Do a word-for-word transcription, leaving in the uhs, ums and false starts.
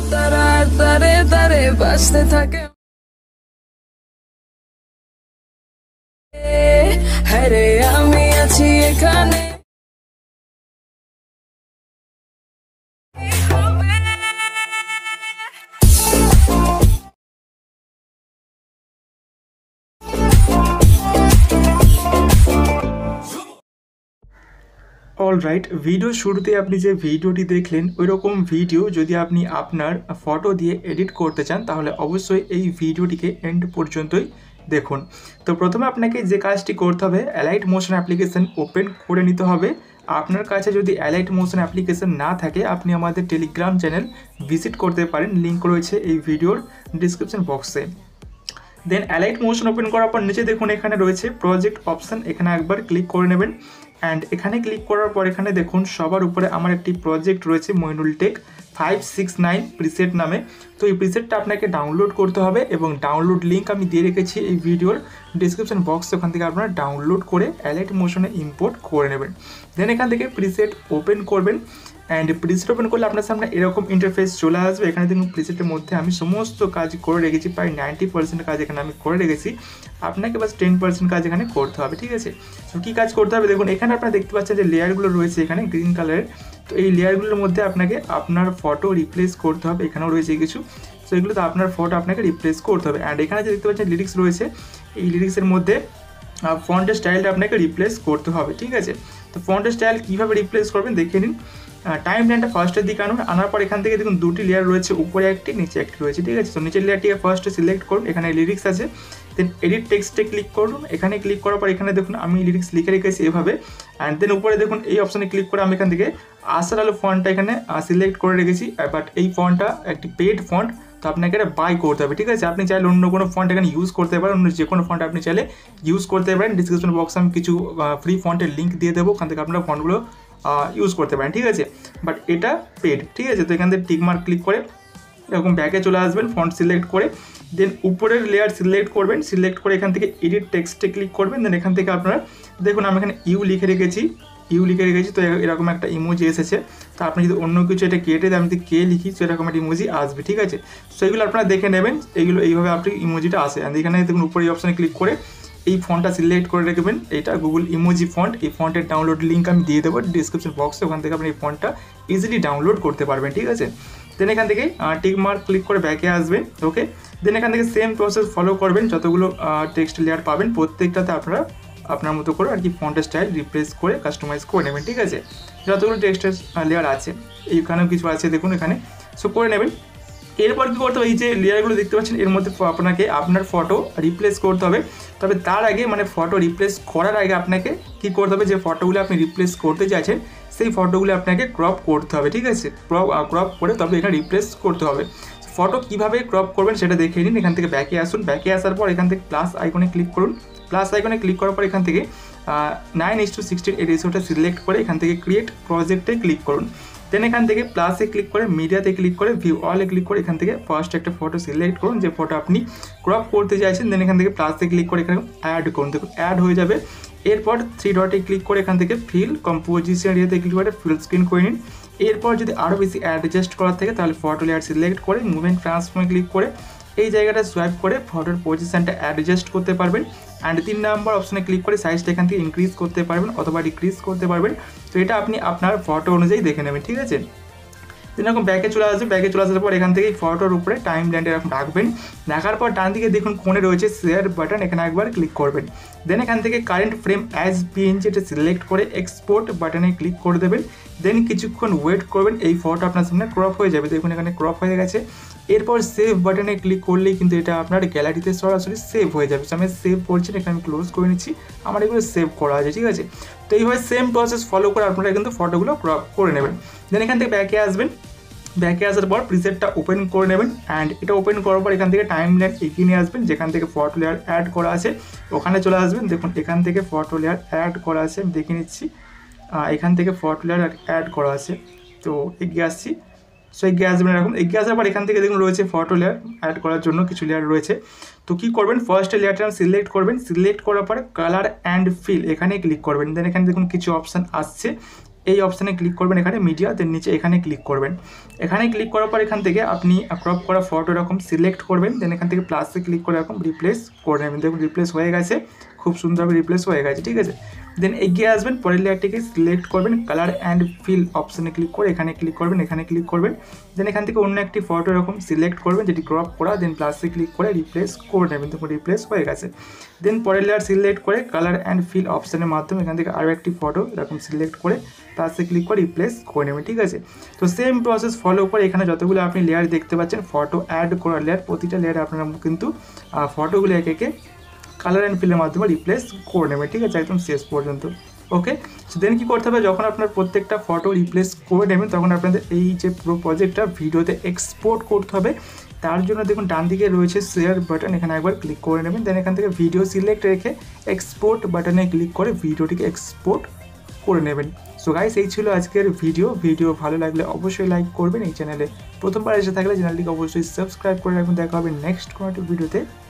তারা তারে তারে বাঁচতে থাকে হরে আমি আছি এখানে অল রাইট, ভিডিও শুরুতে আপনি যে ভিডিওটি দেখলেন ওই রকম ভিডিও যদি আপনি আপনার ফটো দিয়ে এডিট করতে চান তাহলে অবশ্যই এই ভিডিওটিকে এন্ড পর্যন্তই দেখুন। তো প্রথমে আপনাকে যে কাজটি করতে হবে, অ্যালাইট মোশন অ্যাপ্লিকেশন ওপেন করে নিতে হবে। আপনার কাছে যদি অ্যালাইট মোশন অ্যাপ্লিকেশন না থাকে আপনি আমাদের টেলিগ্রাম চ্যানেল ভিজিট করতে পারেন, লিঙ্ক রয়েছে এই ভিডিওর ডিসক্রিপশন বক্সে। দেন অ্যালাইট মোশন ওপেন করার পর নিচে দেখুন এখানে রয়েছে প্রজেক্ট অপশান, এখানে একবার ক্লিক করে নেবেন। অ্যান্ড এখানে ক্লিক করার পর এখানে দেখুন সবার উপরে আমার একটি প্রজেক্ট রয়েছে Moinul tech five six nine preset নামে। তো এই প্রিসেটটা আপনাকে ডাউনলোড করতে হবে এবং ডাউনলোড লিঙ্ক আমি দিয়ে রেখেছি এই ভিডিওর ডিসক্রিপশন বক্সে, ওখান থেকে আপনারা ডাউনলোড করে অ্যালাইট মোশনে ইম্পোর্ট করে নেবেন। দেন এখান থেকে প্রিসেট ওপেন করবেন। অ্যান্ড প্রিসেট ওপেন করলে আপনার সামনে এরকম ইন্টারফেস চলে আসবে। এখানে দেখুন প্রিসেটের মধ্যে আমি সমস্ত কাজ করে রেখেছি, প্রায় নাইনটি পার্সেন্ট কাজ এখানে আমি করে রেখেছি। আপনাকে বাস টেন পার্সেন্ট কাজ এখানে করতে হবে, ঠিক আছে? তো কী কাজ করতে হবে দেখুন, এখানে আপনারা দেখতে পাচ্ছেন যে লেয়ারগুলো রয়েছে এখানে গ্রিন কালারের। তো এই লেয়ারগুলোর মধ্যে আপনাকে আপনার ফটো রিপ্লেস করতে হবে, এখানেও রয়েছে কিছু। তো এগুলো তো আপনার ফটো আপনাকে রিপ্লেস করতে হবে। অ্যান্ড এখানে যে দেখতে পাচ্ছেন লিরিক্স রয়েছে, এই লিরিক্সের মধ্যে ফন্টের স্টাইলটা আপনাকে রিপ্লেস করতে হবে, ঠিক আছে? তো ফন্টের স্টাইল কীভাবে রিপ্লেস করবেন দেখে নিন। টাইম লাইনটা ফার্স্টের দিকে আনুন, আনার পর এখান থেকে দেখুন দুটি লেয়ার রয়েছে, উপরে একটি নিচে একটি রয়েছে, ঠিক আছে? তো নিচের লেয়ারটিকে ফার্স্টে সিলেক্ট করুন, এখানে লিরিক্স আছে। দেন এডিট টেক্সটে ক্লিক করুন, এখানে ক্লিক করার পর এখানে দেখুন আমি লিরিক্স লিখে রেখেছি এভাবে। অ্যান্ড দেন উপরে দেখুন এই অপশানে ক্লিক করে আমি এখান থেকে আসার আলো ফন্টটা এখানে সিলেক্ট করে রেখেছি। বাট এই ফন্টটা একটি পেড ফন্ট, তো আপনাকে এটা বাই করতে হবে, ঠিক আছে? আপনি চাইলে অন্য কোনো ফন্ট এখানে ইউজ করতে পারেন, অন্য যে কোনো ফন্ট আপনি চাইলে ইউজ করতে পারেন। ডিসক্রিপশন বক্সে আমি কিছু ফ্রি ফন্টের লিঙ্ক দিয়ে দেবো, ওখান থেকে আপনারা ফন্টগুলো ইউজ করতে পারেন, ঠিক আছে? বাট এটা পেড, ঠিক আছে? তো এখান থেকে টিক মার্ক ক্লিক করে এরকম ব্যাকে চলে আসবেন, ফন্ট সিলেক্ট করে দেন উপরের লেয়ার সিলেক্ট করবেন। সিলেক্ট করে এখান থেকে এডিট টেক্সটে ক্লিক করবেন। দেন এখান থেকে আপনারা দেখুন আমি এখানে ইউ লিখে রেখেছি, ইউ লিখে রেখেছি। তো এরকম একটা ইমোজি এসেছে। তো আপনি যদি অন্য কিছু এটা কেটে দেন, আমি যদি কে লিখি তো এরকম একটা ইমোজি আসবে, ঠিক আছে? তো এগুলো আপনারা দেখে নেবেন, এইগুলো এইভাবে আপনি ইমোজিটা আসে। আর এখানে দেখুন উপরে এই অপশানে ক্লিক করে এই ফন্টটা সিলেক্ট করে রাখবেন, এটা গুগল ইমোজি ফন্ট। এই ফন্টের ডাউনলোড লিঙ্ক আমি দিয়ে দেবো ডিসক্রিপশন বক্সে, ওখান থেকে আপনি এই ফন্টটা ইজিলি ডাউনলোড করতে পারবেন, ঠিক আছে? দেন এখান থেকে টিক মার্ক ক্লিক করে ব্যাকে আসবেন, ওকে? দেন এখান থেকে সেম প্রসেস ফলো করবেন, যতগুলো টেক্সট লেয়ার পাবেন প্রত্যেকটাতে আপনারা আপনার মতো করে আর কি ফন্টের স্টাইল রিপ্লেস করে কাস্টমাইজ করে নেবেন, ঠিক আছে? যতগুলো টেক্সটের লেয়ার আছে এইখানেও কিছু আছে দেখুন এখানে, সো করে নেবেন। এরপর কী করতে হবে, এই যে লেয়ারগুলো দেখতে পাচ্ছেন এর মধ্যে আপনাকে আপনার ফটো রিপ্লেস করতে হবে। তবে তার আগে মানে ফটো রিপ্লেস করার আগে আপনাকে কী করতে হবে, যে ফটোগুলো আপনি রিপ্লেস করতে চাইছেন সেই ফটোগুলো আপনাকে ক্রপ করতে হবে, ঠিক আছে? ক্রপ ক্রপ করে তবে এখানে রিপ্লেস করতে হবে। ফটো কীভাবে ক্রপ করবেন সেটা দেখে নিন। এখান থেকে ব্যাকে আসুন, ব্যাকে আসার পর এখান থেকে প্লাস আইকনে ক্লিক করুন। প্লাস আইকনে ক্লিক করার পর এখান থেকে নাইন ইস টু সিক্সটিন এই রেশিওটা সিলেক্ট করে এখান থেকে ক্রিয়েট প্রজেক্টে ক্লিক করুন। দেন এখান থেকে প্লাসে ক্লিক করে মিডিয়াতে ক্লিক করে ভিউ অলে ক্লিক করে এখান থেকে ফার্স্ট একটা ফটো সিলেক্ট করুন, যে ফটো আপনি ক্রপ করতে চাইছেন। দেন এখান থেকে প্লাসে ক্লিক করে এখানে অ্যাড করুন, দেখুন অ্যাড হয়ে যাবে। এরপর থ্রি ডটে ক্লিক করে এখান থেকে ফিল কম্পোজিশন এরিয়াতে ক্লিক করে ফুল স্ক্রিন করে নিন। এরপর যদি আরও বেশি অ্যাডজাস্ট করার থাকে তাহলে ফটো লেয়ার সিলেক্ট করে মুভমেন্ট ট্রান্সফর্মে ক্লিক করে এই জায়গাটা সোয়াইপ করে ফটোর পজিশনটা অ্যাডজাস্ট করতে পারবেন। অ্যান্ড তিন নাম্বার অপশনে ক্লিক করে সাইজটা এখান থেকে ইনক্রিজ করতে পারবেন অথবা ডিক্রিজ করতে পারবেন। তো এটা আপনি আপনার ফটো অনুযায়ী দেখে নেবেন, ঠিক আছে? এরকম ব্যাকে চলে আসবে, ব্যাকে চলে আসার পর এখান থেকে ফটোর উপরে টাইম লাইনটা এরকম রাখবেন। রাখার পর ডান দিকে দেখুন কোণে রয়েছে শেয়ার বাটন, এখানে একবার ক্লিক করবেন। দেন এখান থেকে কারেন্ট ফ্রেম অ্যাজ পিএনজি এটা সিলেক্ট করে এক্সপোর্ট বাটনে ক্লিক করে দেবেন। দেন কিছুক্ষণ ওয়েট করবেন, এই ফটো আপনার সামনে ক্রপ হয়ে যাবে, দেখুন এখানে ক্রপ হয়ে গেছে। এরপর সেভ বাটনে ক্লিক করলেই কিন্তু এটা আপনার গ্যালারিতে সরাসরি সেভ হয়ে যাবে। আমি সেভ করছি, এখানে আমি ক্লোজ করে নিচ্ছি, আমার এগুলো সেভ করা আছে, ঠিক আছে? তো এইভাবে সেম প্রসেস ফলো করে আপনারা কিন্তু ফটোগুলো ক্রপ করে নেবেন। দেন এখান থেকে ব্যাকে আসবেন, ব্যাকে আসার পর প্রিসেটটা ওপেন করে নেবেন। অ্যান্ড এটা ওপেন করার পর এখান থেকে টাইম লাইন এগিয়ে নিয়ে আসবেন, যেখান থেকে ফটো লেয়ার অ্যাড করা আছে ওখানে চলে আসবেন। দেখুন এখান থেকে ফটো লেয়ার অ্যাড করা আছে, আমি দেখে নিচ্ছি। এখান থেকে ফটো লেয়ার অ্যাড করা আছে, তো এগিয়ে আসছি। সো এগিয়ে আসবেন, এরকম এগিয়ে আসার পর এখান থেকে দেখুন রয়েছে ফটো লেয়ার অ্যাড করার জন্য কিছু লেয়ার রয়েছে। তো কী করবেন, ফার্স্ট লেয়ারটা সিলেক্ট করবেন, সিলেক্ট করার পর কালার অ্যান্ড ফিল এখানে ক্লিক করবেন। দেন এখানে দেখুন কিছু অপশান আসছে, এই অপশানে ক্লিক করবেন, এখানে মিডিয়া, দেন নিচে এখানে ক্লিক করবেন। এখানে ক্লিক করার পর এখান থেকে আপনি ক্রপ করা ফটো এরকম সিলেক্ট করবেন, দেন এখান থেকে প্লাসে ক্লিক করে এরকম রিপ্লেস করে নেবেন। দেখুন রিপ্লেস হয়ে গেছে, খুব সুন্দরভাবে রিপ্লেস হয়ে গেছে, ঠিক আছে। দেন এগিয়ে আসবেন, পরের লেয়ারটিকে সিলেক্ট করবেন, কালার অ্যান্ড ফিল অপশানে ক্লিক করে এখানে ক্লিক করবেন, এখানে ক্লিক করবেন। দেন এখান থেকে অন্য একটি ফটো এরকম সিলেক্ট করবেন যেটি ক্রপ করা, দেন প্লাসে ক্লিক করে রিপ্লেস করে নেবেন। দেখুন রিপ্লেস হয়ে গেছে। দেন পরের লেয়ার সিলেক্ট করে কালার অ্যান্ড ফিল অপশানের মাধ্যমে এখান থেকে আরও একটি ফটো এরকম সিলেক্ট করে প্লাসে ক্লিক করে রিপ্লেস করে নেবেন, ঠিক আছে। তো সেম প্রসেস ফলো করে এখানে যতগুলো আপনি লেয়ার দেখতে পাচ্ছেন ফটো অ্যাড করার লেয়ার, প্রতিটা লেয়ারে আপনারা কিন্তু ফটোগুলো একে একে কালার অ্যান্ড ফিলের মাধ্যমে রিপ্লেস করে নেবেন, ঠিক আছে, একদম শেষ পর্যন্ত। ওকে, দেন কী করতে হবে, যখন আপনার প্রত্যেকটা ফটো রিপ্লেস করে নেবেন তখন আপনাদের এই যে পুরো প্রজেক্টটা ভিডিওতে এক্সপোর্ট করতে হবে। তার জন্য দেখুন ডান দিকে রয়েছে শেয়ার বাটন, এখানে একবার ক্লিক করে নেবেন। দেন এখান থেকে ভিডিও সিলেক্ট রেখে এক্সপোর্ট বাটনে ক্লিক করে ভিডিওটিকে এক্সপোর্ট করে নেবেন। সো গাইস, এই ছিল আজকের ভিডিও। ভিডিও ভালো লাগলে অবশ্যই লাইক করবেন। এই চ্যানেলে প্রথমবার এসে থাকলে চ্যানেলটিকে অবশ্যই সাবস্ক্রাইব করে রাখবেন। দেখা হবে নেক্সট কোনো একটা ভিডিওতে।